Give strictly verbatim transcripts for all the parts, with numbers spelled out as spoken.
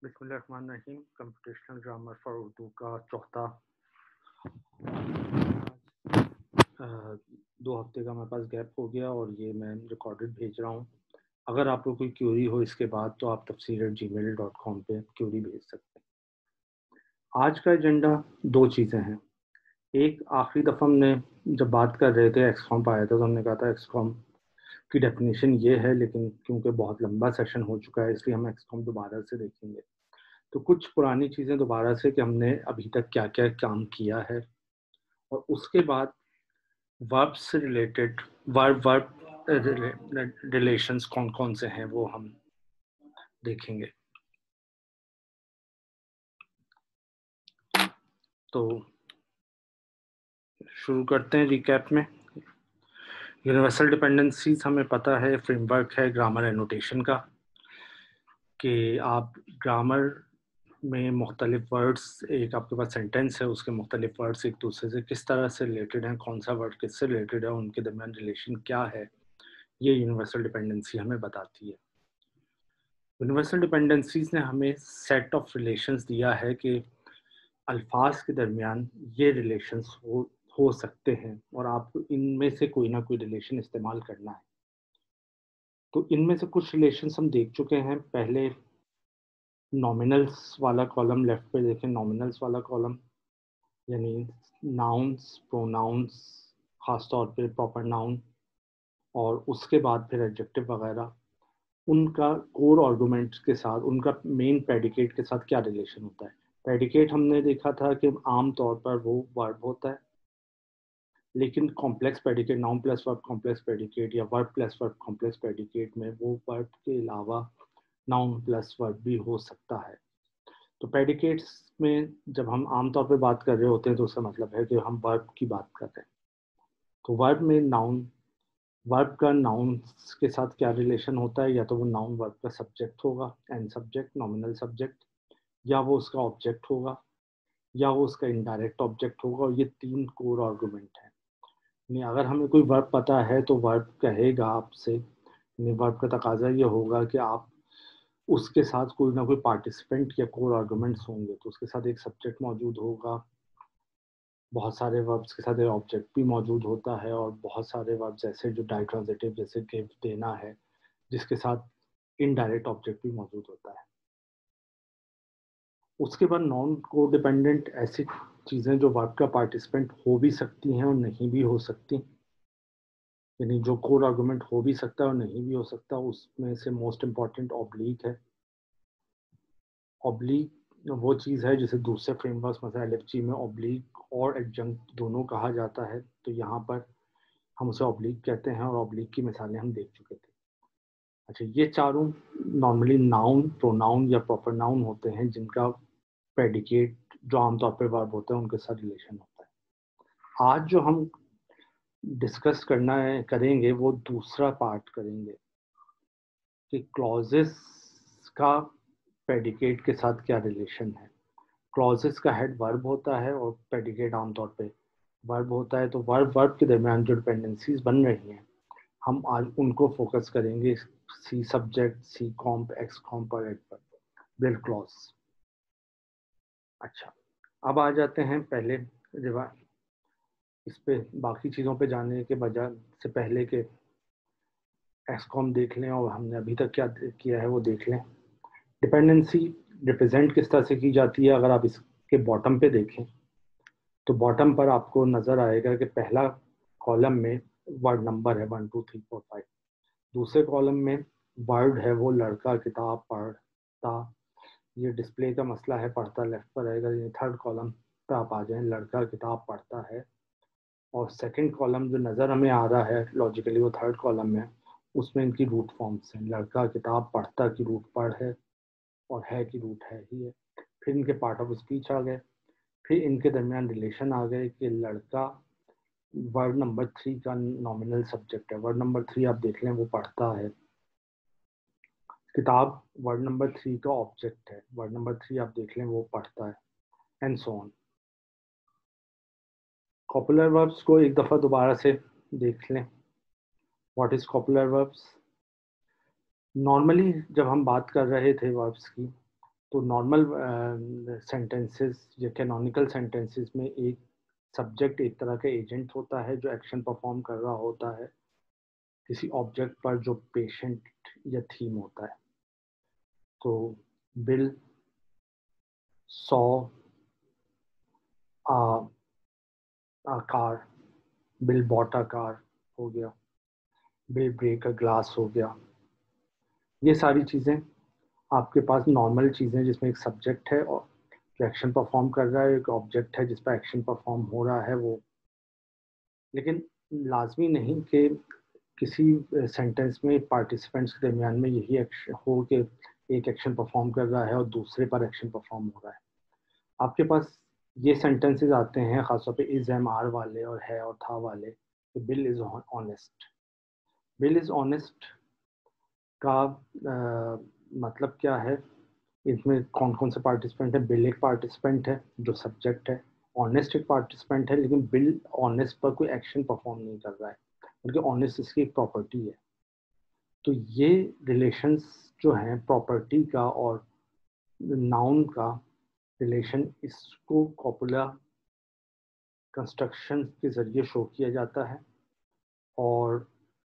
बिस्मिल्लाहिर्रहमानिर्रहीम। Computational grammar for Urdu का चौथा दो हफ्ते का मेरे पास गैप हो गया और ये मैं रिकॉर्डेड भेज रहा हूँ। अगर आपको कोई क्यूरी हो इसके बाद तो आप Tafseer at gmail dot com पर क्यूरी भेज सकते हैं। आज का एजेंडा दो चीज़ें हैं। एक, आखिरी दफ़ा हमने जब बात कर रहे थे एक्सकॉम आया था तो हमने कहा था एक्सकॉम की डेफिनेशन ये है, लेकिन क्योंकि बहुत लंबा सेशन हो चुका है इसलिए हम एक्सकॉम दोबारा से देखेंगे। तो कुछ पुरानी चीज़ें दोबारा से कि हमने अभी तक क्या क्या काम किया है, और उसके बाद वर्ब से रिलेटेड वर्ब वर्ब रिलेशंस कौन कौन से हैं वो हम देखेंगे। तो शुरू करते हैं रिकैप में। यूनिवर्सल डिपेंडेंसीज हमें पता है फ्रेमवर्क है ग्रामर एनोटेशन का, कि आप ग्रामर में मुख्तलिफ वर्ड्स, एक आपके पास सेंटेंस है उसके मुख्तलिफ वर्ड्स एक दूसरे से किस तरह से रिलेटेड हैं, कौन सा वर्ड किससे रिलेटेड है, उनके दरमियान रिलेशन क्या है, ये यूनिवर्सल डिपेंडेंसी हमें बताती है। यूनिवर्सल डिपेंडेंसीज ने हमें सेट ऑफ रिलेशंस दिया है कि अल्फाज के दरमियान ये रिलेशंस हो हो सकते हैं और आपको इनमें से कोई ना कोई रिलेशन इस्तेमाल करना है। तो इनमें से कुछ रिलेशंस हम देख चुके हैं। पहले नॉमिनल्स वाला कॉलम लेफ्ट पे देखें, नॉमिनल्स वाला कॉलम यानी नाउन्स, प्रोनाउंस, खासतौर पे प्रॉपर नाउन, और उसके बाद फिर एडजेक्टिव वगैरह, उनका कोर आर्गुमेंट्स के साथ, उनका मेन प्रेडिकेट के साथ क्या रिलेशन होता है। प्रेडिकेट हमने देखा था कि आम तौर पर वो वर्ब होता है, लेकिन complex predicate, noun plus verb complex predicate या verb plus verb complex predicate में वो वर्ब के अलावा नाउन प्लस वर्ब भी हो सकता है। तो प्रेडिकेट्स में जब हम आमतौर पे बात कर रहे होते हैं तो उसका मतलब है कि हम वर्ब की बात कर रहे हैं। तो वर्ब में नाउन, वर्ब का नाउन के साथ क्या रिलेशन होता है, या तो वो नाउन वर्ब का सब्जेक्ट होगा, एंड सब्जेक्ट, नॉमिनल सब्जेक्ट, या वो उसका ऑब्जेक्ट होगा, या वो उसका इनडायरेक्ट ऑब्जेक्ट होगा, और ये तीन कोर आर्गुमेंट हैं। यानी अगर हमें कोई वर्ब पता है तो वर्ब कहेगा आपसे, वर्ब का तकाजा ये होगा कि आप उसके साथ कोई ना कोई पार्टिसिपेंट या कोर आर्गुमेंट्स होंगे, तो उसके साथ एक सब्जेक्ट मौजूद होगा, बहुत सारे वर्ब्स के साथ एक ऑब्जेक्ट भी मौजूद होता है, और बहुत सारे वर्ब्स ऐसे जो डाइट्रांजिटिव जैसे गिव देना है जिसके साथ इनडायरेक्ट ऑब्जेक्ट भी मौजूद होता है। उसके बाद नॉन को डिपेंडेंट ऐसी चीज़ें जो वर्ब का पार्टिसिपेंट हो भी सकती हैं और नहीं भी हो सकती, यानी जो कोर आर्गुमेंट हो भी सकता है और नहीं भी हो सकता, उसमें से मोस्ट इम्पॉर्टेंट ऑब्लिक है। ऑब्लिक वो चीज़ है जिसे दूसरे फ्रेमवर्क मतलब एल एफ जी में ऑब्लिक और एडजंक्ट दोनों कहा जाता है। तो यहाँ पर हम उसे ऑब्लिक कहते हैं और ऑब्लिक की मिसालें हम देख चुके थे। अच्छा, ये चारों नॉर्मली नाउन, प्रोनाउन या प्रॉपर नाउन होते हैं जिनका प्रेडिकेट जो आमतौर पर वर्ब होते हैं उनके साथ रिलेशन होता है। आज जो हम डिस्कस करना है करेंगे वो दूसरा पार्ट करेंगे कि क्लॉजेस का प्रेडिकेट के साथ क्या रिलेशन है। क्लॉजेस का हेड वर्ब होता है और प्रेडिकेट आमतौर पे वर्ब होता है। तो वर्ब वर्ब के दरमियान जो डिपेंडेंसीज बन रही हैं हम आज उनको फोकस करेंगे, सी सब्जेक्ट, सी कॉम्प, एक्स कॉम्प और एडवर्ब, बिल्ड क्लॉज। अच्छा, अब आ जाते हैं पहले रिवा इस पे बाकी चीज़ों पे जाने के बजाय से पहले के एक्सकॉम देख लें और हमने अभी तक क्या किया है वो देख लें। डिपेंडेंसी रिप्रेजेंट किस तरह से की जाती है, अगर आप इसके बॉटम पे देखें तो बॉटम पर आपको नज़र आएगा कि पहला कॉलम में वर्ड नंबर है one two three four five, दूसरे कॉलम में वर्ड है वो लड़का किताब पढ़ता, ये डिस्प्ले का मसला है, पढ़ता लेफ्ट पर रहेगा। ये थर्ड कॉलम पे आप आ जाएं, लड़का किताब पढ़ता है, और सेकंड कॉलम जो नज़र हमें आ रहा है लॉजिकली वो थर्ड कॉलम में, उसमें इनकी रूट फॉर्म्स हैं। लड़का किताब पढ़ता की रूट पढ़ है और है की रूट है ही है। फिर इनके पार्ट ऑफ स्पीच आ गए, फिर इनके दरमियान रिलेशन आ गए कि लड़का वर्ड नंबर थ्री का नॉमिनल सब्जेक्ट है, वर्ड नंबर थ्री आप देख लें वो पढ़ता है, किताब वर्ड नंबर थ्री का ऑब्जेक्ट है, वर्ड नंबर थ्री आप देख लें वो पढ़ता है, and so on. Copular verbs को एक दफ़ा दोबारा से देख लें। What is copular verbs? Normally जब हम बात कर रहे थे वर्ब्स की तो नॉर्मल सेंटेंसेस या कैनोनिकल सेंटेंसेस में एक सब्जेक्ट एक तरह का एजेंट होता है जो एक्शन परफॉर्म कर रहा होता है किसी ऑब्जेक्ट पर जो पेशेंट या थीम होता है। तो Bill saw a car, Bill bought a car हो गया, बिल ब्रेक अ ग्लास हो गया। ये सारी चीज़ें आपके पास नॉर्मल चीज़ें जिसमें एक सब्जेक्ट है और जो एक्शन परफॉर्म कर रहा है, एक ऑब्जेक्ट है जिस पर एक्शन परफॉर्म हो रहा है वो। लेकिन लाजमी नहीं कि किसी सेंटेंस में पार्टिसिपेंट्स के दरमियान में यही एक्शन हो कि एक एक्शन परफॉर्म कर रहा है और दूसरे पर एक्शन परफॉर्म हो रहा है। आपके पास ये सेंटेंसेस आते हैं खासतौर पे इज एम आर वाले और है और था वाले। Bill is honest. Bill is honest का आ, मतलब क्या है, इसमें कौन कौन से पार्टिसिपेंट है। बिल एक पार्टिसिपेंट है जो सब्जेक्ट है, ऑनेस्ट एक पार्टिसिपेंट है, लेकिन बिल ऑनेस्ट पर कोई एक्शन परफॉर्म नहीं कर रहा है बल्कि ऑनेस्ट इसकी एक प्रॉपर्टी है। तो ये रिलेशंस जो हैं प्रॉपर्टी का और नाउन का रिलेशन, इसको कॉपुला कंस्ट्रक्शन के ज़रिए शो किया जाता है। और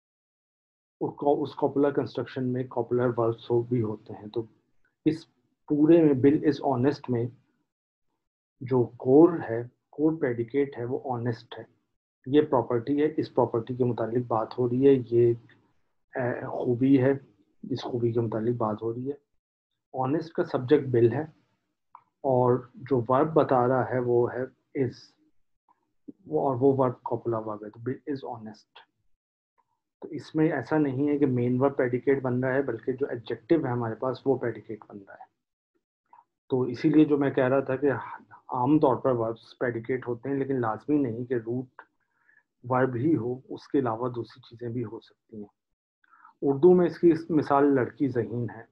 उस कॉपुलर कंस्ट्रक्शन में कॉपुलर वर्ब्स हो भी होते हैं। तो इस पूरे में बिल इज ऑनेस्ट में जो कोर है, कोर प्रेडिकेट है, वो ऑनेस्ट है। ये प्रॉपर्टी है, इस प्रॉपर्टी के मुतालिक बात हो रही है, ये खूबी है, इस खूबी के मुतालिक बात हो रही है। ऑनेस्ट का सब्जेक्ट बिल है और जो वर्ब बता रहा है वो है इज, वो और वो वर्ब कॉपुलर वर्ब है। तो बिल इज ऑनेस्ट। तो इसमें ऐसा नहीं है कि मेन वर्ब प्रेडिकेट बन रहा है, बल्कि जो एडजेक्टिव है हमारे पास वो प्रेडिकेट बन रहा है। तो इसीलिए जो मैं कह रहा था कि आमतौर पर वर्ब्स प्रेडिकेट होते हैं, लेकिन लाजमी नहीं कि रूट वर्ब ही हो, उसके अलावा दूसरी चीज़ें भी हो सकती हैं। उर्दू में इसकी मिसाल लड़की ज़हीन है।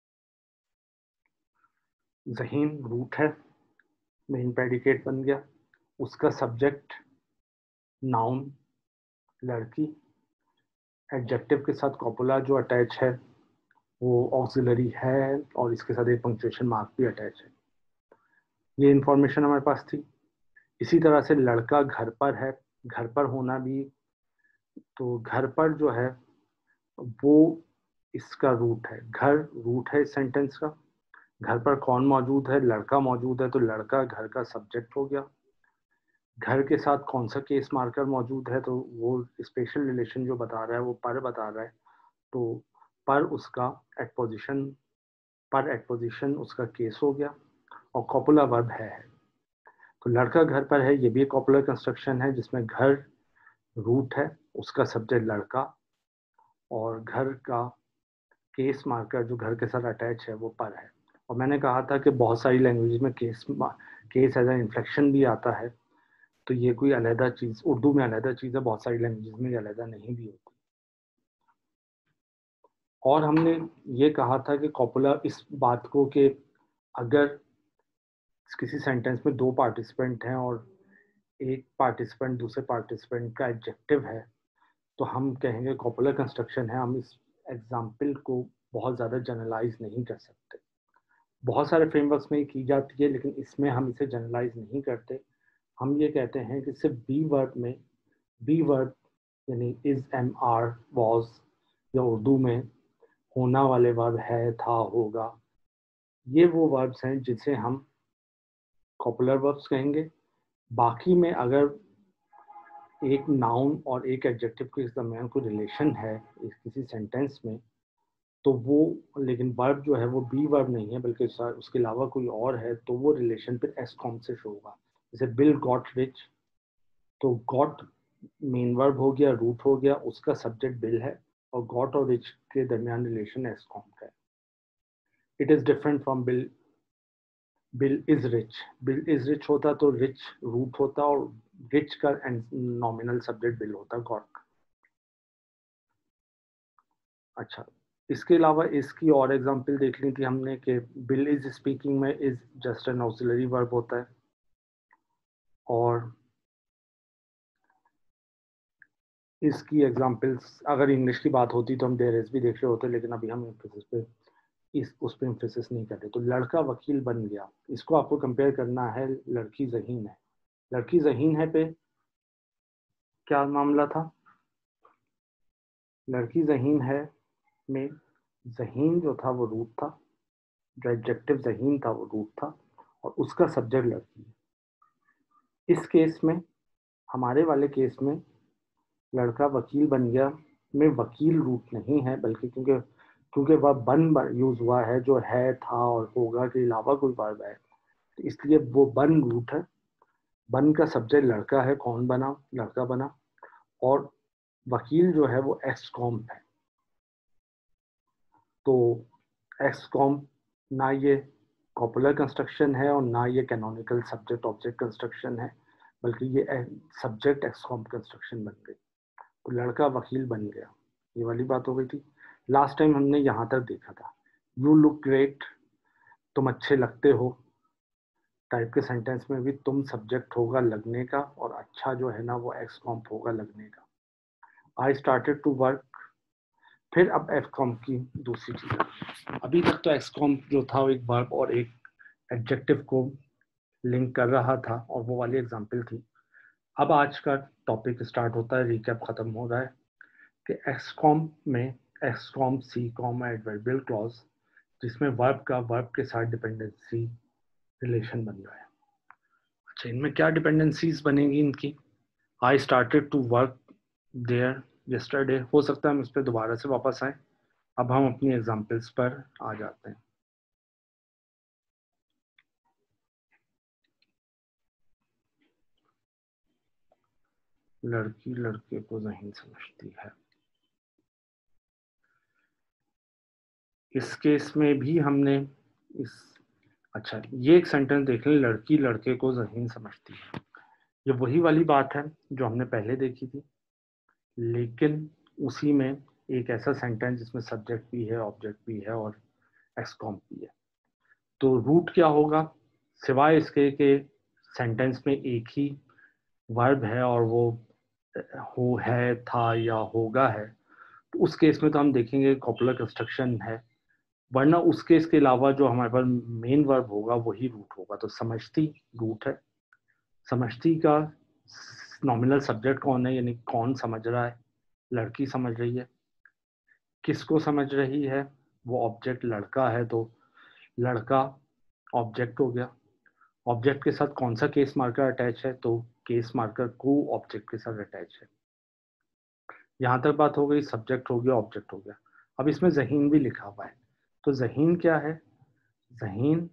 ज़हीन रूट है, मेन प्रेडिकेट बन गया, उसका सब्जेक्ट नाउन लड़की, एडजेक्टिव के साथ कॉपुला जो अटैच है वो ऑक्सिलरी है और इसके साथ एक पंक्चुएशन मार्क भी अटैच है। ये इंफॉर्मेशन हमारे पास थी। इसी तरह से लड़का घर पर है, घर पर होना भी, तो घर पर जो है वो इसका रूट है, घर रूट है इस सेंटेंस का। घर पर कौन मौजूद है, लड़का मौजूद है, तो लड़का घर का सब्जेक्ट हो गया। घर के साथ कौन सा केस मार्कर मौजूद है, तो वो स्पेशल रिलेशन जो बता रहा है वो पर बता रहा है, तो पर उसका एटपोजिशन, पर एटपोजिशन उसका केस हो गया। और कॉपुला वर्ब है, है तो लड़का घर पर है, ये भी एक कॉपुलर कंस्ट्रक्शन है जिसमें घर रूट है, उसका सब्जेक्ट लड़का, और घर का केस मार्कर जो घर के साथ अटैच है वो पर है। और मैंने कहा था कि बहुत सारी लैंग्वेज में case case as an inflection भी आता है, तो ये कोई अलहदा चीज़, उर्दू में अलहदा चीज़ है, बहुत सारी लैंग्वेज में अलहदा नहीं भी होती। और हमने ये कहा था कि कॉपुला इस बात को कि अगर किसी सेंटेंस में दो पार्टिसिपेंट हैं और एक पार्टिसिपेंट दूसरे पार्टिसिपेंट का एडजेक्टिव है, तो हम कहेंगे कॉपुलर कंस्ट्रक्शन है। हम इस एग्जाम्पल को बहुत ज़्यादा जनरलाइज नहीं कर सकते। बहुत सारे फ्रेमवर्क्स में की जाती है, लेकिन इसमें हम इसे जनरलाइज नहीं करते। हम ये कहते हैं कि सिर्फ बी वर्ब में, बी वर्ब यानी इज, एम, आर, वॉज, या उर्दू में होना वाले वर्ब है, था, होगा, ये वो वर्ब्स हैं जिसे हम कॉपुलर वर्ब्स कहेंगे। बाकी में अगर एक नाउन और एक एडजेक्टिव के दरमियान कोई रिलेशन है किसी सेंटेंस में, तो वो, लेकिन वर्ब जो है वो बी वर्ब नहीं है बल्कि उसके अलावा कोई और है, तो वो रिलेशन फिर एस कॉम से शो होगा। जैसे बिल गॉट रिच, तो गॉट मेन वर्ब हो गया, रूट हो गया, उसका सब्जेक्ट बिल है, और गॉट और रिच के दरमियान रिलेशन एस कॉम का है। It is different from Bill Bill is rich. Bill is rich होता तो रिच रूट होता और रिच का नॉमिनल सब्जेक्ट बिल होता, गॉट। अच्छा, इसके अलावा इसकी और एग्जांपल देख ली थी हमने कि बिल इज स्पीकिंग में is just an auxiliary verb होता है। और इसकी एग्जांपल्स अगर इंग्लिश की बात होती तो हम देयर इज भी देख रहे होते, लेकिन अभी हम एम्फेसिस पे इस उस पर एम्फेसिस नहीं कर रहे। तो लड़का वकील बन गया, इसको आपको कंपेयर करना है लड़की ज़हीन है। लड़की ज़हीन है पे क्या मामला था? लड़की ज़हीन है में ज़हीन जो था वो रूट था, जो एडजेक्टिव ज़हीन था वो रूट था, और उसका सब्जेक्ट लड़की है। इस केस में, हमारे वाले केस में, लड़का वकील बन गया में वकील रूट नहीं है, बल्कि क्योंकि क्योंकि वह बन यूज हुआ है, जो है, था और होगा के अलावा कोई वर्ब है, तो इसलिए वो बन रूट है। बन का सब्जेक्ट लड़का है, कौन बना? लड़का बना। और वकील जो है वो एक्स कॉम्प है। तो एक्स कॉम्प ना ये कॉपुलर कंस्ट्रक्शन है और ना ये कैनोनिकल सब्जेक्ट ऑब्जेक्ट कंस्ट्रक्शन है, बल्कि ये सब्जेक्ट एक्स कॉम्प कंस्ट्रक्शन बन गई। तो लड़का वकील बन गया, ये वाली बात हो गई थी। लास्ट टाइम हमने यहाँ तक देखा था, यू लुक ग्रेट, तुम अच्छे लगते हो टाइप के सेंटेंस में भी तुम सब्जेक्ट होगा लगने का, और अच्छा जो है ना वो एक्स कॉम्प होगा लगने का। आई स्टार्टेड टू वर्क, फिर अब एक्स कॉम्प की दूसरी चीज। अभी तक तो एक्स कॉम्प जो था वो एक वर्ब और एक एडजेक्टिव को लिंक कर रहा था, और वो वाली एग्जांपल थी। अब आज का टॉपिक स्टार्ट होता है, रिकैप खत्म हो रहा है कि एक्स कॉम्प में X comp C com adverbial clause, जिसमें वर्ब का वर्ब के साथ डिपेंडेंसी रिलेशन बन रहा है। अच्छा, इनमें क्या डिपेंडेंसीज बनेगी इनकी? I started to work there yesterday, हो सकता है हम इस पर दोबारा से वापस आए। अब हम अपनी एग्जांपल्स पर आ जाते हैं। लड़की लड़के को ज़हीन समझती है, इस केस में भी हमने इस अच्छा ये एक सेंटेंस देख लें, लड़की लड़के को ज़हीन समझती है। ये वही वाली बात है जो हमने पहले देखी थी, लेकिन उसी में एक ऐसा सेंटेंस जिसमें सब्जेक्ट भी है, ऑब्जेक्ट भी है और एक्स कॉम्प भी है। तो रूट क्या होगा, सिवाय इसके कि सेंटेंस में एक ही वर्ब है और वो हो, है, था या होगा है, तो उस केस में तो हम देखेंगे कॉपुलर कंस्ट्रक्शन है, वरना उस केस के अलावा जो हमारे पास मेन वर्ब होगा वही रूट होगा। तो समझती रूट है। समझती का नॉमिनल सब्जेक्ट कौन है, यानी कौन समझ रहा है? लड़की समझ रही है। किसको समझ रही है? वो ऑब्जेक्ट लड़का है, तो लड़का ऑब्जेक्ट हो गया। ऑब्जेक्ट के साथ कौन सा केस मार्कर अटैच है? तो केस मार्कर को ऑब्जेक्ट के साथ अटैच है। यहाँ तक बात हो गई, सब्जेक्ट हो गया, ऑब्जेक्ट हो गया। अब इसमें ज़हीन भी लिखा हुआ है। तो ज़हीन क्या है? ज़हीन,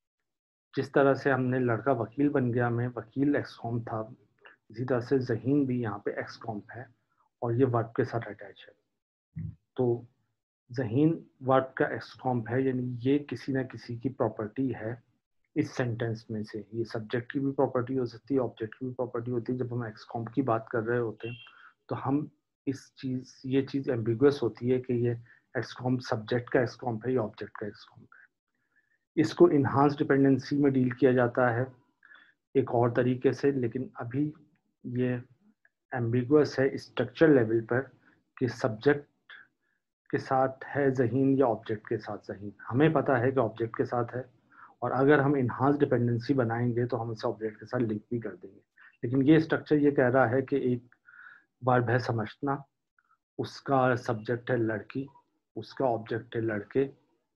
जिस तरह से हमने लड़का वकील बन गया में वकील एक्स कॉम्प था, इसी तरह से ज़हीन भी यहाँ पे एक्स कॉम्प है और ये वर्ब के साथ अटैच है। तो ज़हीन वर्ब का एक्स कॉम्प है, यानी ये किसी ना किसी की प्रॉपर्टी है इस सेंटेंस में से। ये सब्जेक्ट की भी प्रॉपर्टी हो सकती है, ऑब्जेक्ट की भी प्रॉपर्टी होती है। जब हम एक्स कॉम्प की बात कर रहे होते हैं तो हम इस चीज़ ये चीज़ एम्बिगुअस होती है कि ये एक्स कॉम्प सब्जेक्ट का एक्स कॉम्प है या ऑब्जेक्ट का एक्स कॉम्प है। इसको इन्हांस डिपेंडेंसी में डील किया जाता है एक और तरीके से, लेकिन अभी ये एम्बिगुअस है स्ट्रक्चर लेवल पर कि सब्जेक्ट के साथ है ज़हीन या ऑब्जेक्ट के साथ ज़हीन। हमें पता है कि ऑब्जेक्ट के साथ है, और अगर हम इन्हांस डिपेंडेंसी बनाएंगे तो हम इसे ऑब्जेक्ट के साथ लिंक भी कर देंगे। लेकिन ये स्ट्रक्चर ये कह रहा है कि एक वर्ब है समझना, उसका सब्जेक्ट है लड़की, उसका ऑब्जेक्ट है लड़के,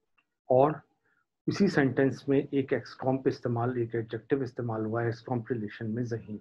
और इसी सेंटेंस में एक एक्स कॉम्प इस्तेमाल, एक एडजेक्टिव इस्तेमाल हुआ है एक्स कॉम्प रिलेशन में ज़हीन।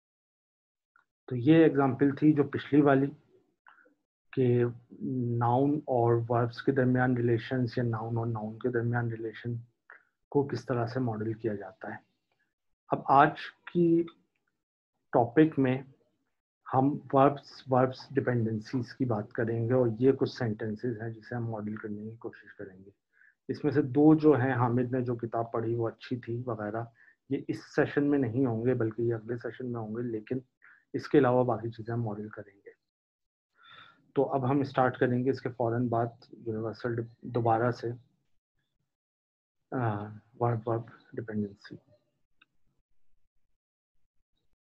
तो ये एग्जांपल थी जो पिछली वाली कि नाउन और वर्ब्स के दरमियान रिलेशंस या नाउन और नाउन के दरमियान रिलेशन को किस तरह से मॉडल किया जाता है। अब आज की टॉपिक में हम वर्ब्स वर्ब्स डिपेंडेंसीज की बात करेंगे, और ये कुछ सेंटेंसेस हैं जिसे हम मॉडल करने की कोशिश करेंगे। इसमें से दो जो हैं, हामिद ने जो किताब पढ़ी वो अच्छी थी वगैरह, ये इस सेशन में नहीं होंगे बल्कि ये अगले सेशन में होंगे, लेकिन इसके अलावा बाकी चीज़ें हम मॉडल करेंगे। तो अब हम स्टार्ट करेंगे इसके फ़ौरन बाद यूनिवर्सल दोबारा से वर्ब वर्ब डिपेंडेंसी।